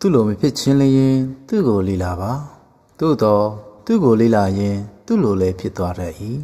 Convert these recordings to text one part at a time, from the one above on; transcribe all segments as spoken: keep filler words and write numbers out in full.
သူ့လိုမဖြစ်ချင်းလျင်သူ့ကိုလေ့လာပါသို့တော့သူ့ကိုလေ့လာရင်သူ့လိုလည်းဖြစ်သွားတတ်၏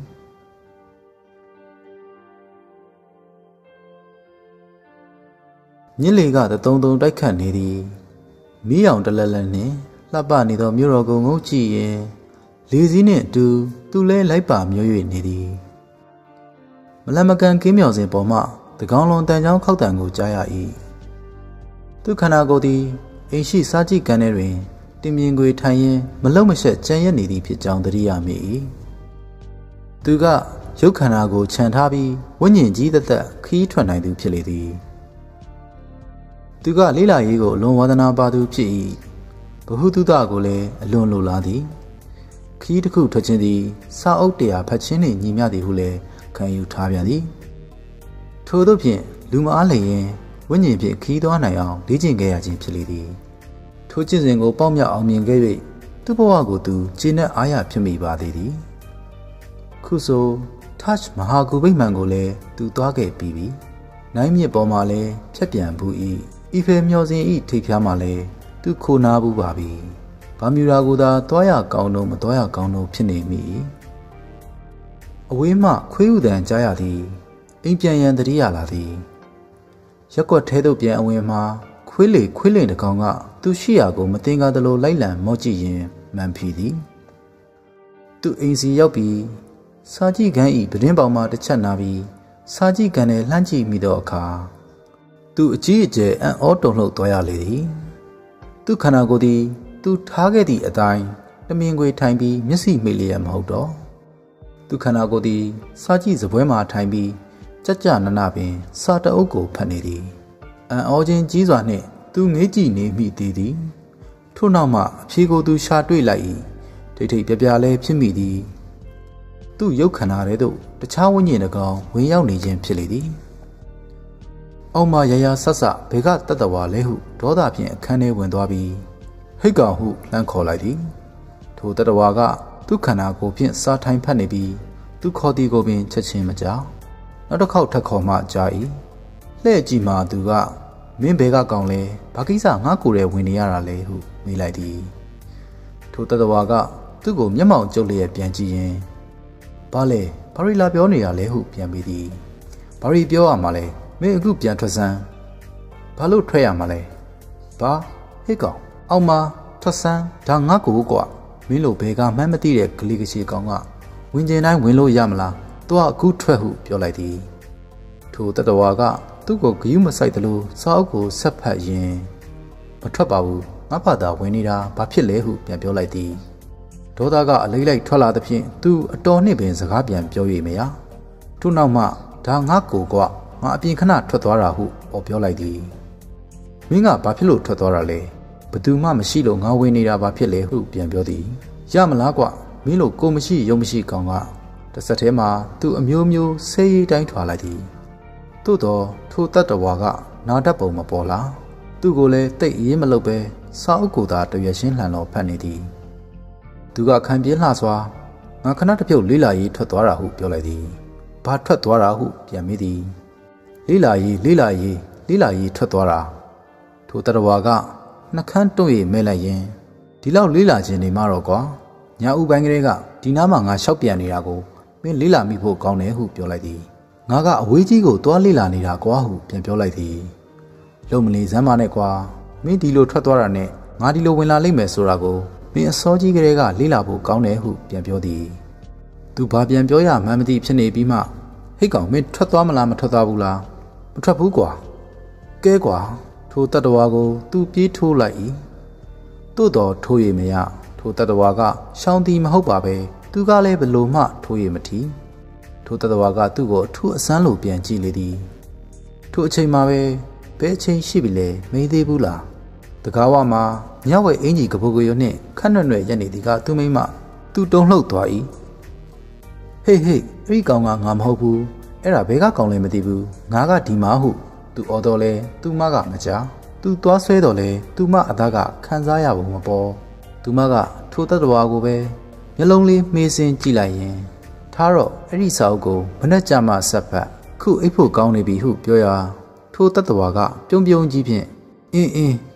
ညစ်လေကတသုံးသုံးတိုက်ခတ်နေသည်မီးရောင်တလက်လက်နှင့်လှပနေသောမြို့တော်ကိုငုံကြည့်ရင်လေစည်းနှင့်အတူသူလည်းလိုက်ပါမျိုး၍နေသည်မလမကန်ကင်းမြောင်စဉ်ပေါ်မှတကောင်လုံးတန်ချောင်းခောက်တံကိုကြားရ၏သူခန္ဓာကိုယ်သည်အိမ်ရှိစားကြည့်ကန်ထဲတွင်တင်မြင်ကွေထိုင်ရင်းမလုံမရှက်ကြံရက်နေသည်ဖြစ်ကြောင်းသတိရမိ၏သူကရုပ်ခန္ဓာကိုခြံထားပြီးဝိညာဉ်ကြီးသက်သက်ခီးထွက်နိုင်သူဖြစ်လေသည်သူကလေးလာရေးကိုအလွန်ဝါသနာပါသူဖြစ်၏ဘဟုတုတကိုလည်းအလွန်လိုလားသည်ခီးတစ်ခုထွက်ခြင်းသည်စာအုပ်တရားဖတ်ခြင်းနှင့်ညီမျှသည်ဟုလည်းခံယူထားပြန်သည်ထို့သောဖြင့်လူမအားလျင်ဝိညာဉ်ဖြင့်ခီးသွားနိုင်အောင်လေ့ကျင့်ခဲ့ရခြင်းဖြစ်လေသည်ထိုကျင့်စဉ်ကိုပေါက်မြောက်အောင်မြင်ခဲ့၍သူ့ဘဝကိုသူကျေနပ်အားရဖြစ်မိပါသေးသည်ခုဆို touch မဟာဂုဗိမာန်ကိုလည်းသူသွားခဲ့ပြီးပြီနိုင်မြစ်ပေါ်မှာလည်းဖြတ်ပြန်ဘူး၏အီဖယ်မျော်စင်၏ထိပ်ဖျားမှာလည်းသူခိုနာဘူးပါပြီဘာမြူရာကိုသာသွားရကောင်းတော့မသွားရကောင်းတော့ဖြစ်နေမိအဝေးမှခွေးဥတန်ကြားရသည်အိမ်ပြန်ရန်တတိရလာသည်ရက်ကွက်ထဲသို့ပြန်အဝင်မှာခွေးလေခွေးလင်တကောင်ကသူရှိရာကိုမတင်ကားသလိုလိုက်လံမော့ကြည့်ရင်မှန်ဖီသည်သူအိမ်စီရောက်ပြီးစာကြည့်ခန်းဤပဒင်းပေါင်မှတစ်ချက်နာပြီးစာကြည့်ခန်းနဲ့လှမ်းကြည့်မိသောအခါသူအကြီးအကျယ်အံ့ဩတုန်လှုပ်သွားရလေသည်သူခန္ဓာကိုယ်သည်သူထားခဲ့သည့်အတိုင်းတမင်ခွေထိုင်ပြီးမျက်စိမိလျက်မဟုတ်တော့သူခန္ဓာကိုယ်သည်စာကြည့်စပွဲမှာထိုင်ပြီးကြကြနနပင်စာတအုပ်ကိုဖတ်နေသည်အံ့ဩခြင်းကြီးစွာနှင့်သူငေးကြည့်နေမိသေးသည်ထို့နောက်မှအဖြေကိုသူရှာတွေ့လိုက်၏ထိတ်ထိတ်ပြပြလဲဖြစ်မိသည်သူ့ရုပ်ခန္ဓာထဲသို့တခြားဝိညာဉ်တစ်ကောင်ဝင်ရောက်နေခြင်းဖြစ်လေသည်အောက်မှရရဆတ်ဆဘေကတတဝါလဲဟုဒေါသဖြင့်အခန်းထဲဝင်သွားပြီးဟိတ်ကောင်ဟုလှမ်းခေါ်လိုက်သည်ထိုတတဝါကသူ့ခန္ဓာကိုယ်ဖြင့်စာထိုင်ဖတ်နေပြီးသူခေါ်သည်ကိုပင်ချက်ချင်းမကြောက်နောက်တစ်ခေါက်ထပ်ခေါ်မှကြား၏လှဲ့ကြည့်မှသူကမင်းဘဲကကောင်လဲဘာကိစ္စငါကိုယ်ရဲ့ဝင်နေရတာလဲဟုမေးလိုက်သည်ထိုတတဝါကသူ့ကိုမျက်မှောင်ကျုပ်လျက်ပြန်ကြည့်ရင်ဘာလဲဘာရီလာပြောနေရလဲဟုပြန်ပြီးသည်ဘာရီပြောရမှာလဲမင်းအခုပြန်ထွက်စမ်းဘာလို့ထွက်ရမှာလဲဘာဟေ့ကောင်အောက်မှာထွက်စမ်းဒါငါ့ကိုကွာမင်းလိုဘဲကမှန်းမသိတဲ့ဂလီကချီကောင်ကဝင်ကျင်တိုင်းဝင်လို့ရမလားသူကအခုထွက်ဟုပြောလိုက်သည်ထိုတတဝါကသူ့ကိုဂယုမဆိုင်သလိုစာအုပ်ကိုဆက်ဖတ်ရင်မထွက်ပါဘူးငါဘာသာဝင်နေတာဘာဖြစ်လဲဟုပြန်ပြောလိုက်သည်ဒေါသကအလိမ့်လိုက်ထွက်လာသဖြင့်သူအတော်နှင့်ပင်စကားပြန်ပြော၍မရထို့နောက်မှဒါငါကိုကွငါအပြင်ခဏထွက်သွားတာဟုပေါ်ပြောလိုက်သည်မင်းကဘာဖြစ်လို့ထွက်သွားတာလဲဘသူမှမရှိလို့ငါဝင်နေတာဘာဖြစ်လဲဟုပြန်ပြောသည်ရမလားကွမင်းလို့ကိုမရှိရုံမရှိကောင်ကတစ်ဆက်တည်းမှာသူအမျိုးမျိုးဆေးရီးတိုင်းထွာလိုက်သည်သို့တော့ထိုတတ္တဝါကနာတတ်ပုံမပေါ်လာသူကိုလည်းတိတ်အေးမလုပ်ပဲစာအုပ်ကိုသာတရွက်ရှင်းလှန်တော်ဖတ်နေသည်သူကခံပြင်းလှစွာငါခဏတစ်ပြုတ်လေးလာရေးထွက်သွားတာဟုပြောလိုက်သည်ဘာထွက်သွားတာဟုပြန်မိသည်လေးလာရေးလေးလာရေးလေးလာရေးထွက်သွားတာထိုတတ္တဝါကနှခမ်းတွန့်၍မဲလိုက်ရင်ဒီလောက်လေးလာခြင်းနေမှတော့ကွာညာဥပိုင်းကလေးကဒီနားမှာငါလျှောက်ပြန်နေတာကိုမင်းလေးလာမိဖို့ကောင်းတယ်ဟုပြောလိုက်သည်ငါကအဝေးကြီးကိုသွားလေးလာနေတာကွာဟုပြန်ပြောလိုက်သည်လုံမလီစမ်းမနဲ့ကွာမင်းဒီလိုထွက်သွားတာနဲ့ငါဒီလိုဝင်လာလိမ့်မယ်ဆိုတာကိုမင်းအစောကြီးကလေးကလေးလာဖို့ကောင်းတယ်ဟုပြန်ပြောသည်သူဘာပြန်ပြောရမှန်းမသိဖြစ်နေပြီးမှဟိတ်ကောင်မင်းထွက်သွားမလားမထွက်သွားဘူးလားမထွက်ဘူးကွာကဲကွာထိုတတ္တဝါကိုသူပြေးထိုးလိုက်၏သို့တော်ထိုးရမရထိုတတ္တဝါကရှောင်းသည်မဟုတ်ပါပဲသူကလည်းဘလို့မှထိုးရမထီထိုတတ္တဝါကသူ့ကိုအထူးအဆန်းလိုပြန်ကြည့်လေသည်ထိုအချိန်မှာပဲဘယ်အချိန်ရှိပြီလဲမေးသေးဘူးလားတကားဝမှာမြောက်ဝဲအင်ကြီးကပုတ်ကရွနှင့်ခက်နွဲ့နွဲ့ရက်နေသည်ကသူ့မိမသူတုံလှုပ်သွား၏ဟေးဟေးအဲ့ဒီကောင်ကငါမဟုတ်ဘူးအဲ့ဒါဘဲကကောင်လည်းမသိဘူးငါကဒီမှာဟုသူအော်တော်လဲသူမကမကြားသူသွားဆွဲတော်လဲသူမအသားကခံစားရပုံမပေါ်သူမကထိုတတ္တဝါကိုပဲမျက်လုံးလေးမေးစင်းကြည့်လိုက်ရင်ထားတော့အဲ့ဒီစာအုပ်ကိုမနှက်ကြမှဆက်ဖတ်ခုအိပ်ဖို့ကောင်းနေပြီဟုပြောရာထိုတတ္တဝါကပြုံးပြုံးကြီးဖြင့်အင်းအင်း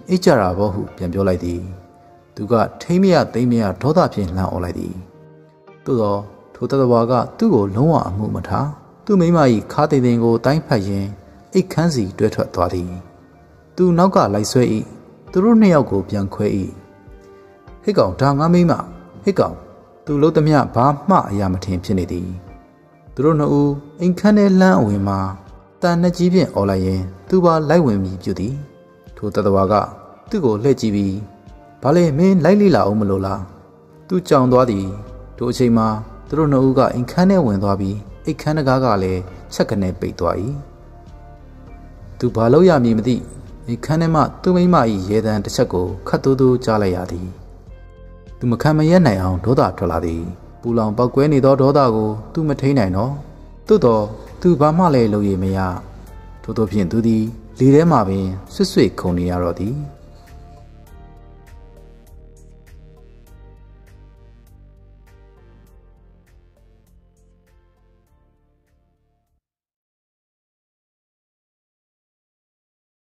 အိတ်ကြတာဘောဟုပြန်ပြောလိုက်သည်သူကထိမ့်မရသိမ့်မရဒေါသဖြင့်လှမ်းអော်လိုက်သည်သို့သောထိုတသဝါကသူ့ကိုလုံးဝအမှုမထားသူ့မိမ၏ခါသိမ်သိမ်ကိုတိုင်းဖတ်ရင်းအိတ်ခမ်းစီတွဲထွက်သွားသည်သူနောက်ကလိုက်ဆွဲ၏သူတို့နှစ်ယောက်ကိုပြန်ခွဲ၏ဟိတ်ကောင်ဒါငါမိမဟိတ်ကောင်သူလုံးသမျှဘာမှအရာမထင်ဖြစ်နေသည်သူတို့နှစ်ဦးအိမ်ခမ်းထဲလှမ်းအဝင်မှာတန်နှစ်ကြီးဖြင့်អော်လိုက်ရင်သူပါလိုက်ဝင်ပြီးပြုသည်ထိုတသဝါကသူ့ကိုလှည့်ကြည့်ပြီးဘာလဲမင်းလိုက်လိလာအောင်မလို့လားသူကြောင်သွားသည်ထိုအချိန်မှာသူတို့နှစ်ဦးကအိမ်ခမ်းထဲဝင်သွားပြီးအိမ်ခမ်းတကားကလည်းချက်ကနေပိတ်သွား၏သူဘာလို့ရမည်မသိအိမ်ခမ်းထဲမှသူ့မိမ၏ရေတံတစ်ချက်ကိုခတ်တူးတူးကြားလိုက်ရသည်သူမခံမရက်နိုင်အောင်ဒေါသထွက်လာသည်ပူလောင်ပောက်ကွဲနေသောဒေါသကိုသူမထိန်နိုင်တော့သို့တော့သူဘာမှလည်းလုပ်ရမရထို့သောဖြင့်သူသည်လေထဲမှာပင်ဆွတ်ဆွတ်ခုန်နေရတော့သည်